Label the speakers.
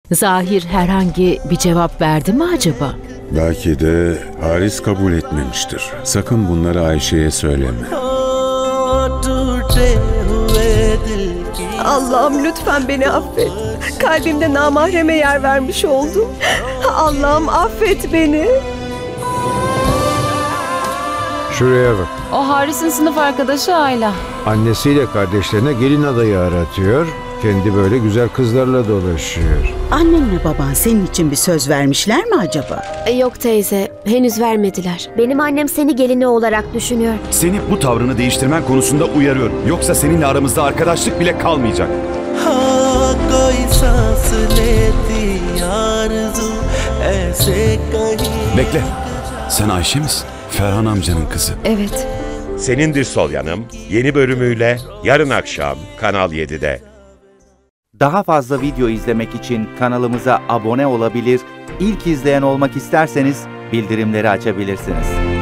Speaker 1: Zahir herhangi bir cevap verdi mi acaba?
Speaker 2: Belki de Haris kabul etmemiştir. Sakın bunları Ayşe'ye söyleme.
Speaker 3: Allah'ım lütfen beni affet. Kalbimde namahreme yer vermiş oldum. Allah'ım affet beni.
Speaker 4: Şuraya bak.
Speaker 5: O Haris'in sınıf arkadaşı Ayla.
Speaker 4: Annesiyle kardeşlerine gelin adayı aratıyor. Kendi böyle güzel kızlarla dolaşıyor.
Speaker 6: Annenle baban senin için bir söz vermişler mi acaba?
Speaker 7: Yok teyze, henüz vermediler. Benim annem seni gelini olarak düşünüyor.
Speaker 8: Seni bu tavrını değiştirmen konusunda uyarıyorum. Yoksa seninle aramızda arkadaşlık bile kalmayacak. Bekle. Sen Ayşe misin? Ferhan amcanın kızı.
Speaker 5: Evet.
Speaker 9: Senindir Sol Yanım yeni bölümüyle yarın akşam Kanal 7'de.
Speaker 10: Daha fazla video izlemek için kanalımıza abone olabilir, ilk izleyen olmak isterseniz bildirimleri açabilirsiniz.